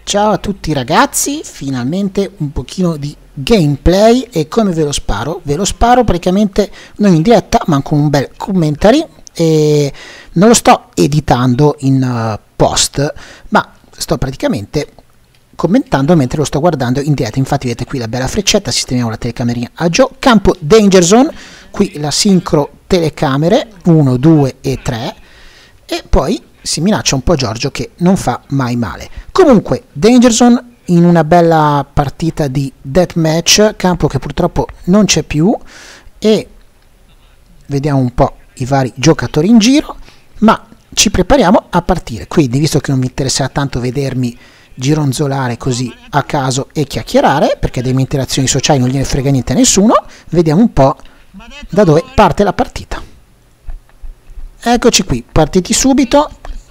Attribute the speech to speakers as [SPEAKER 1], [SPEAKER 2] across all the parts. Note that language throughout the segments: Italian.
[SPEAKER 1] Ciao a tutti ragazzi, finalmente un pochino di gameplay. E come ve lo sparo? Ve lo sparo praticamente non in diretta ma con un bel commentary, e non lo sto editando in post, ma sto praticamente commentando mentre lo sto guardando in diretta. Infatti vedete qui la bella freccetta, sistemiamo la telecamerina a Joe, campo Danger Zone, qui la sincro telecamere 1, 2 e 3, e poi si minaccia un po' Giorgio che non fa mai male. Comunque Danger Zone in una bella partita di deathmatch, campo che purtroppo non c'è più, e vediamo un po' i vari giocatori in giro, ma ci prepariamo a partire. Quindi, visto che non mi interesserà tanto vedermi gironzolare così a caso e chiacchierare, perché delle mie interazioni sociali non gliene frega niente a nessuno, vediamo un po' da dove parte la partita. Eccoci qui, partiti subito.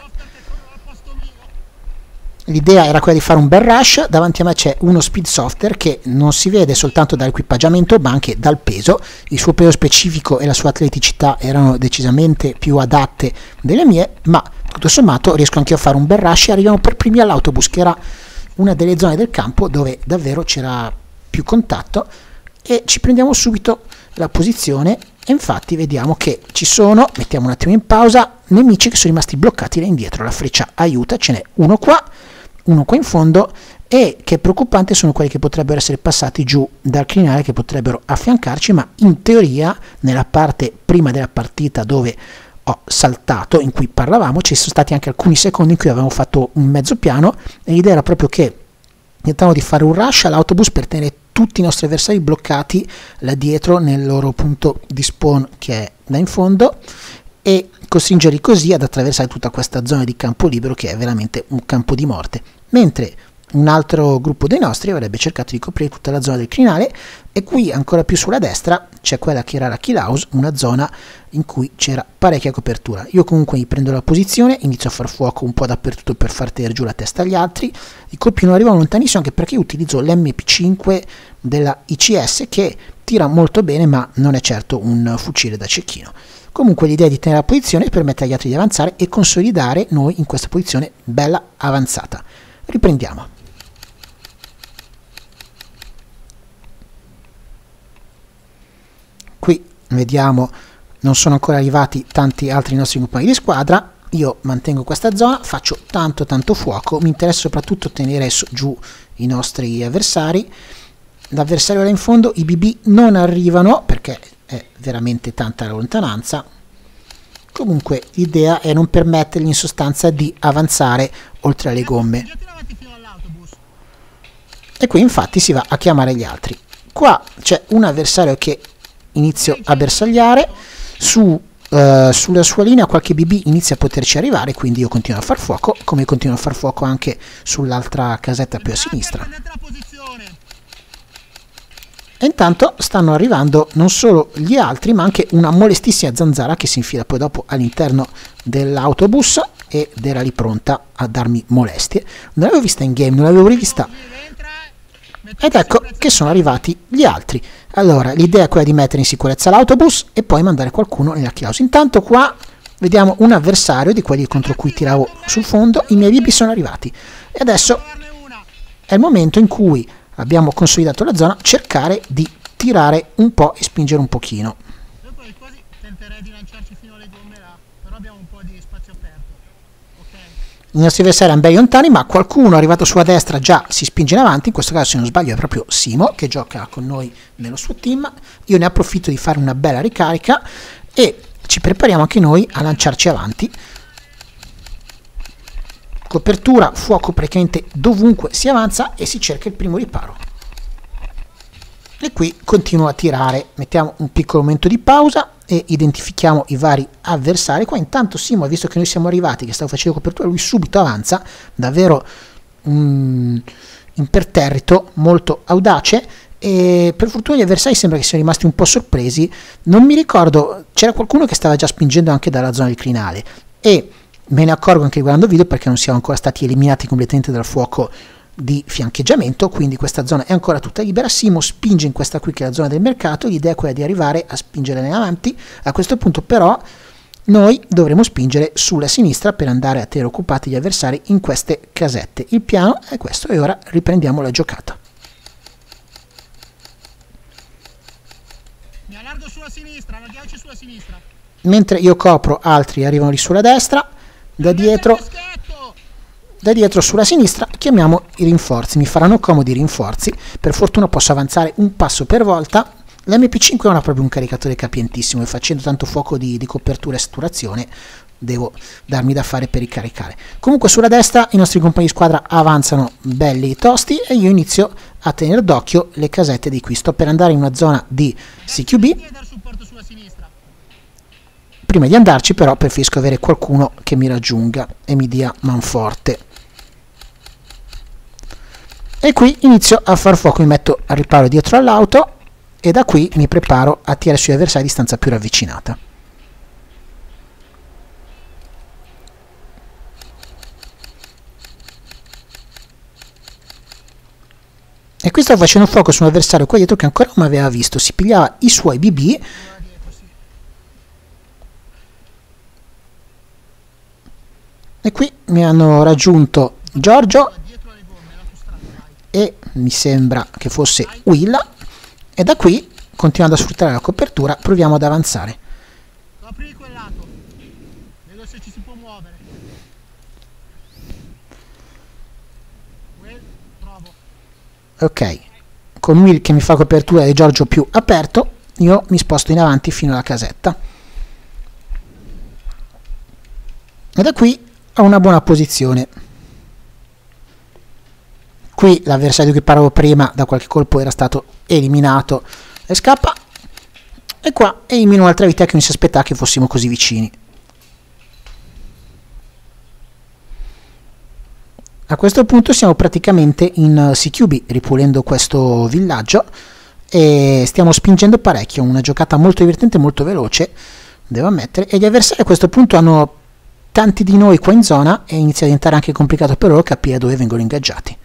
[SPEAKER 1] L'idea era quella di fare un bel rush. Davanti a me c'è uno speed software che non si vede soltanto dall'equipaggiamento ma anche dal peso. Il suo peso specifico e la sua atleticità erano decisamente più adatte delle mie, ma tutto sommato riesco anche a fare un bel rush e arriviamo per primi all'autobus, che era una delle zone del campo dove davvero c'era più contatto, e ci prendiamo subito la posizione. E infatti vediamo che ci sono, mettiamo un attimo in pausa, nemici che sono rimasti bloccati là indietro. La freccia aiuta, ce n'è uno qua in fondo, e che è preoccupante sono quelli che potrebbero essere passati giù dal crinale, che potrebbero affiancarci, ma in teoria nella parte prima della partita dove ho saltato, in cui parlavamo, ci sono stati anche alcuni secondi in cui avevamo fatto un mezzo piano, e l'idea era proprio che tentavamo di fare un rush all'autobus per tenere tutti i nostri avversari bloccati là dietro nel loro punto di spawn, che è là in fondo, e costringerli così ad attraversare tutta questa zona di campo libero, che è veramente un campo di morte, mentre un altro gruppo dei nostri avrebbe cercato di coprire tutta la zona del crinale. E qui ancora più sulla destra c'è quella che era la kill house, una zona in cui c'era parecchia copertura. Io comunque mi prendo la posizione, inizio a far fuoco un po' dappertutto per far tenere giù la testa agli altri. I colpi non arrivano lontanissimo, anche perché utilizzo l'MP5 della ICS, che tira molto bene ma non è certo un fucile da cecchino. Comunque l'idea è di tenere la posizione e permettere agli altri di avanzare e consolidare noi in questa posizione bella avanzata. Riprendiamo. Qui vediamo non sono ancora arrivati tanti altri nostri compagni di squadra. Io mantengo questa zona, faccio tanto fuoco, mi interessa soprattutto tenere giù i nostri avversari. L'avversario là in fondo, i BB non arrivano perché è veramente tanta la lontananza. Comunque l'idea è non permettergli in sostanza di avanzare oltre alle gomme, e qui infatti si va a chiamare gli altri. Qua c'è un avversario che inizio a bersagliare sulla sua linea, qualche BB inizia a poterci arrivare, quindi io continuo a far fuoco, come continuo a far fuoco anche sull'altra casetta più a sinistra. E intanto stanno arrivando non solo gli altri, ma anche una molestissima zanzara che si infila poi dopo all'interno dell'autobus ed era lì pronta a darmi molestie. Non l'avevo vista in game, non l'avevo rivista, ed ecco che sono arrivati gli altri. Allora l'idea è quella di mettere in sicurezza l'autobus e poi mandare qualcuno nella chiausa. Intanto qua vediamo un avversario di quelli contro cui tiravo sul fondo. I miei BB sono arrivati e adesso è il momento in cui abbiamo consolidato la zona, cercare di tirare un po' e spingere un pochino.
[SPEAKER 2] Quasi tenterei di lanciarci fino alle gomme là, però abbiamo un po' di spazio aperto. Okay.
[SPEAKER 1] I nostri avversari erano belli lontani, ma qualcuno arrivato sulla destra già si spinge in avanti. In questo caso, se non sbaglio, è proprio Simo, che gioca con noi nello suo team. Io ne approfitto di fare una bella ricarica e ci prepariamo anche noi a lanciarci avanti. Copertura, fuoco praticamente dovunque si avanza e si cerca il primo riparo. E qui continuo a tirare. Mettiamo un piccolo momento di pausa e identifichiamo i vari avversari. Qua intanto Simo, visto che noi siamo arrivati, che stavo facendo copertura, lui subito avanza, davvero imperterrito, molto audace, e per fortuna gli avversari sembra che siano rimasti un po' sorpresi. Non mi ricordo, c'era qualcuno che stava già spingendo anche dalla zona del crinale, e me ne accorgo anche guardando il video perché non siamo ancora stati eliminati completamente dal fuoco di fiancheggiamento, quindi questa zona è ancora tutta libera. Simo spinge in questa qui che è la zona del mercato. L'idea è quella di arrivare a spingere in avanti. A questo punto però noi dovremo spingere sulla sinistra per andare a tenere occupati gli avversari in queste casette. Il piano è questo e ora riprendiamo la giocata.
[SPEAKER 2] Mi allargo sulla sinistra, allarghiamoci sulla sinistra.
[SPEAKER 1] Mentre io copro, altri arrivano lì sulla destra, da dietro sulla sinistra chiamiamo i rinforzi. Mi faranno comodi i rinforzi, per fortuna posso avanzare un passo per volta. L'MP5 non ha proprio un caricatore capientissimo e facendo tanto fuoco di copertura e saturazione devo darmi da fare per ricaricare. Comunque sulla destra i nostri compagni di squadra avanzano belli e tosti e io inizio a tenere d'occhio le casette di qui. Sto per andare in una zona di CQB. Prima di andarci però preferisco avere qualcuno che mi raggiunga e mi dia manforte. E qui inizio a far fuoco, mi metto al riparo dietro all'auto e da qui mi preparo a tirare sugli avversari a distanza più ravvicinata. E qui sto facendo fuoco su un avversario qua dietro che ancora non mi aveva visto, si pigliava i suoi BB. E qui mi hanno raggiunto Giorgio e mi sembra che fosse Willa. E da qui, continuando a sfruttare la copertura, proviamo ad avanzare.
[SPEAKER 2] Copri quel lato. Vedo se ci si può muovere. Provo.
[SPEAKER 1] Ok, con Will che mi fa copertura e Giorgio più aperto, io mi sposto in avanti fino alla casetta. E da qui ho una buona posizione. Qui l'avversario di cui parlavo prima da qualche colpo era stato eliminato e scappa. E qua elimino un'altra vita che non si aspettava che fossimo così vicini. A questo punto siamo praticamente in CQB, ripulendo questo villaggio e stiamo spingendo parecchio, una giocata molto divertente, molto veloce, devo ammettere, e gli avversari a questo punto hanno tanti di noi qua in zona e inizia a diventare anche complicato per loro capire dove vengono ingaggiati.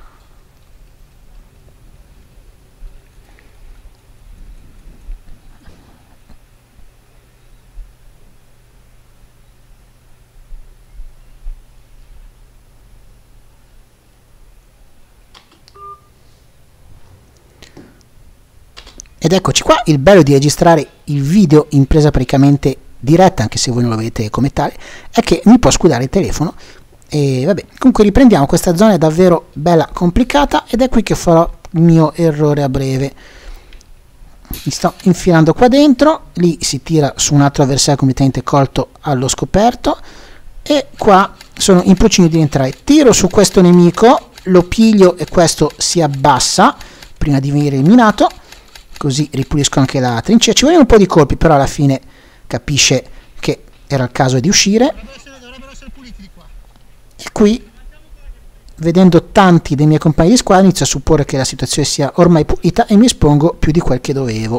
[SPEAKER 1] Ed eccoci qua, il bello di registrare il video in presa praticamente diretta, anche se voi non lo vedete come tale, è che mi può scudare il telefono. E vabbè, comunque riprendiamo, questa zona è davvero bella complicata ed è qui che farò il mio errore a breve. Mi sto infilando qua dentro, lì si tira su un altro avversario completamente colto allo scoperto e qua sono in procinto di entrare. Tiro su questo nemico, lo piglio e questo si abbassa prima di venire eliminato, così ripulisco anche la trincea. Ci vogliono un po' di colpi, però alla fine capisce che era il caso di uscire.
[SPEAKER 2] Dovrebbero essere puliti di qua.
[SPEAKER 1] E qui, vedendo tanti dei miei compagni di squadra, inizio a supporre che la situazione sia ormai pulita e mi espongo più di quel che dovevo.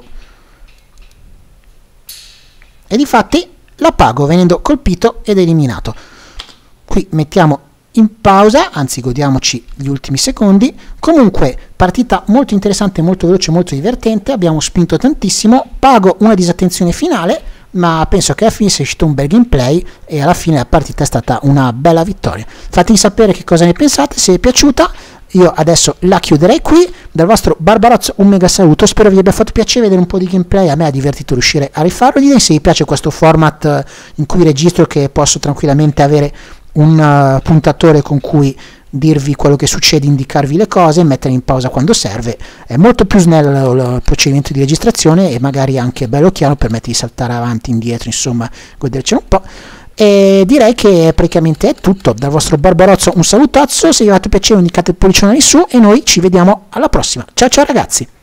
[SPEAKER 1] E difatti la pago venendo colpito ed eliminato. Qui mettiamo in pausa, anzi godiamoci gli ultimi secondi. Comunque partita molto interessante, molto veloce, molto divertente, abbiamo spinto tantissimo, pago una disattenzione finale, ma penso che alla fine sia uscito un bel gameplay e alla fine la partita è stata una bella vittoria. Fatemi sapere che cosa ne pensate, se vi è piaciuta. Io adesso la chiuderei qui. Dal vostro Barbarozzo un mega saluto, spero vi abbia fatto piacere vedere un po' di gameplay, a me ha divertito riuscire a rifarlo. Ditemi se vi piace questo format in cui registro, che posso tranquillamente avere un puntatore con cui dirvi quello che succede, indicarvi le cose, mettere in pausa quando serve. È molto più snello il procedimento di registrazione e magari anche bello chiaro, permette di saltare avanti, indietro, insomma godercelo un po'. E direi che praticamente è tutto. Dal vostro Barbarozzo un salutazzo, se vi ha fatto piacere indicate il pollicione in su e noi ci vediamo alla prossima. Ciao ciao ragazzi.